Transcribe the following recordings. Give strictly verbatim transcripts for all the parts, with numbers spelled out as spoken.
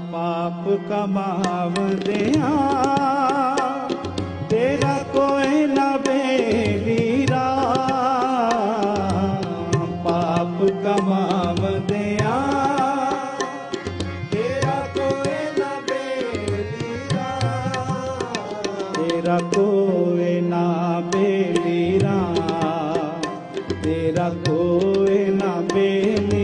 पाप कमावदिया तेरा कोई न बेली राम। पाप कमावदिया तेरा कोई न बेली राम। तेरा कोई न बेली राम। तेरा कोई न बेली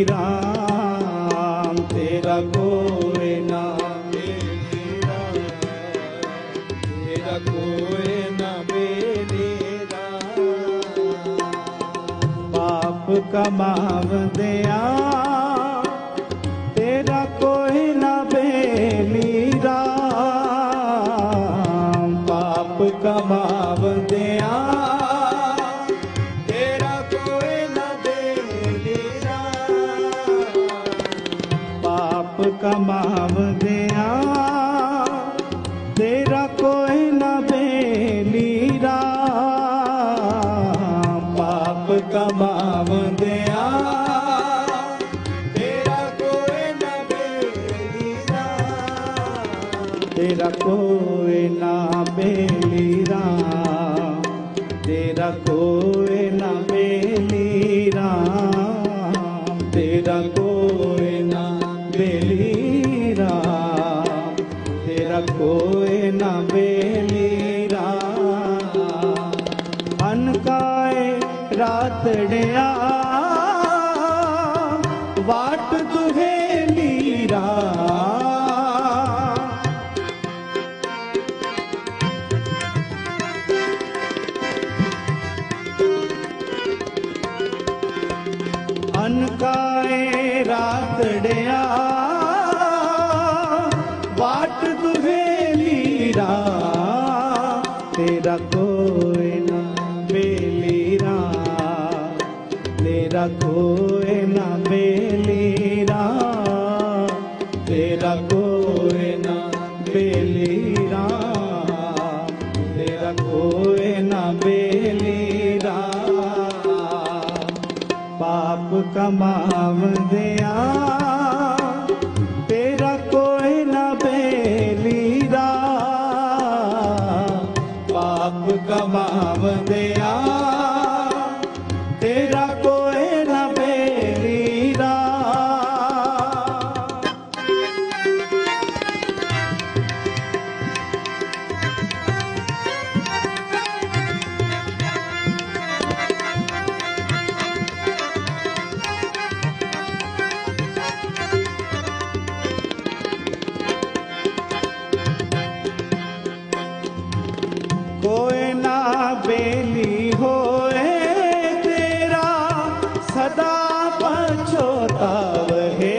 राम। तेरा कोई न बेली राम। तेरा कोई न बेली राम। पाप कमावदिया तेरा कोई न बेली राम। पाप कमावदिया तेरा कोई न बेली राम। पाप कमावदिया तेरा कोई न बेली राम। पाप कमावदिया तेरा कोई न बेली राम। तेरा कोई न बेली राम। तेरा कोई न बेली राम। तेरा कोई न बेली राम। तेरा कोई न बेली राम। अनकाए रातड़िया वाट दुहेली राम। अनकाए रातड़िया वाट दुहेली राम। तेरा कोई न बेली राम। तेरा कोई न बेली राम। तेरा कोई न बेली राम। तेरा कोई न बेली राम। पाप कमावदिया तेरा कोई न बेली राम। पाप कमावदिया तेरा कोई न बेली राम। कोई ना बेली होए तेरा सदा पछोतावहे।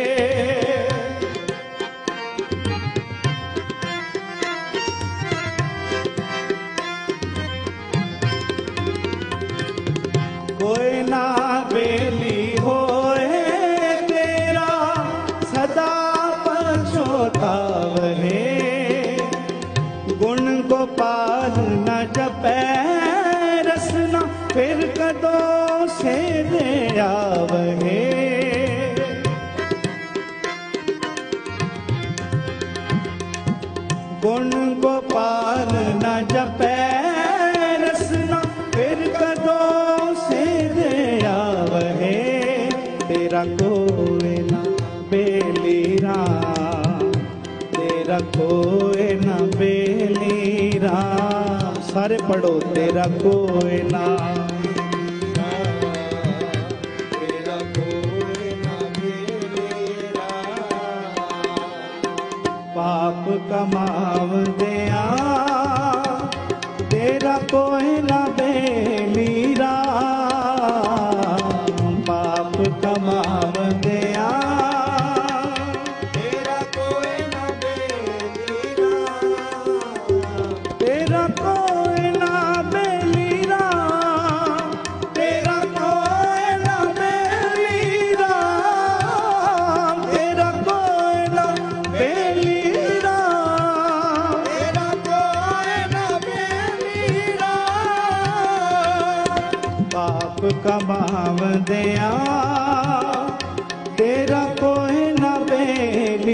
कोई ना बेली होए तेरा सदा पछोतावहे। गुण गोपाल न जपै रसना फिर कदों से दे आवहे। गुण गोपाल न जपै रसना फिर कदों से दे आवहे। तेरा कोई न बेली राम। तेरा कोई न बेली राम। सारे पढ़ो तेरा कोई ना तेरा कोई न बेली राम। पाप कमावदिया तेरा कोई न बेली राम। पाप कमावदिया तेरा कोई न बेली राम। तेरा कोई न बेली राम। तेरा कोई न बेली राम। तेरा कोई न बेली राम। तेरा कोई न बेली राम। पाप कमावदिया तेरा कोई न बेली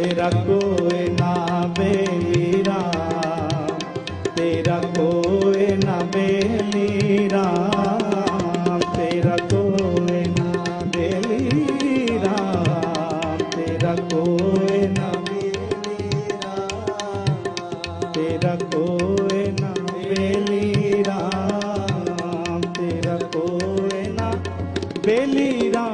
तेरा कोई ना बेली राम, तेरा कोई ना बेली राम, तेरा कोई ना बेली राम, तेरा कोई ना बेली राम, तेरा कोई ना बेली राम, तेरा कोई ना बेली राम।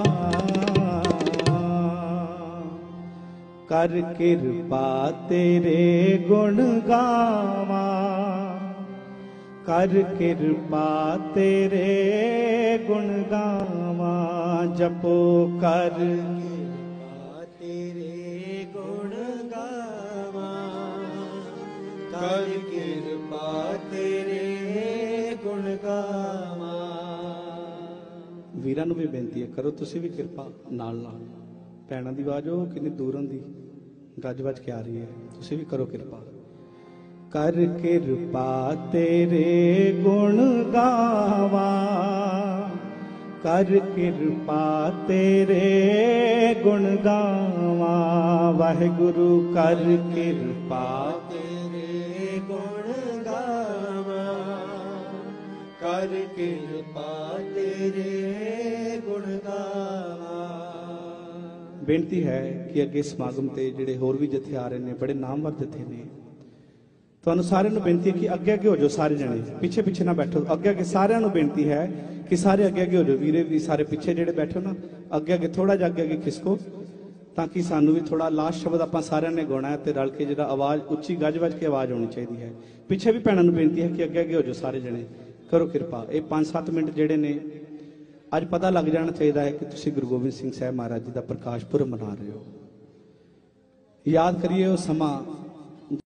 कर कृपा तेरे गुण गावा, कर कृपा तेरे गुण गावा, जपो कर कृपा तेरे गुण गावा, कर कृपा तेरे गुण गावा। वीरां नूं भी बेनती है, करो तुसीं भी कृपा नाल नाल। भैणां दी आवाज़ हो कितनी दूरों दी गज वज के आ रही है, तुसीं भी करो कृपा। कर कृपा तेरे गुण गावा, कर कृपा तेरे गुण गावा, वाहिगुरु कर कृपा तेरे गुण गावा, कर कृपा तेरे गुण गावा। बेनती है कि अगे समागम ते जिहड़े होर भी जथे आ रहे हैं, बड़े नामवर जथे ने, तुहानू सारिआं नूं बेनती है कि अगे अगे हो जाओ, सारे जने पिछे पिछे ना बैठो, अगे अगे सारिआं नूं बेनती है कि सारे अगे अगे हो जाओ। वीरे भी सारे पिछे जिहड़े बैठे ना, अगे अगे थोड़ा जिहा अगे अगे खिसको, ताकि सानू भी थोड़ा लास्ट शब्द आपां सारिआं ने गाउणा है ते रल के जिहड़ा आवाज़ उच्ची गज वज के आवाज़ होनी चाहिए है। पिछे भी भैणां नूं बेनती है कि अगे अगे हो जाओ, सारे जने करो कृपा। ये पाँच सत्त मिनट जिहड़े ने अज पता लग जाना चाहिए है कि तुसीं गुरु गोबिंद सिंह साहब महाराज जी का प्रकाश पुरब मना रहे हो। याद करिए वो समा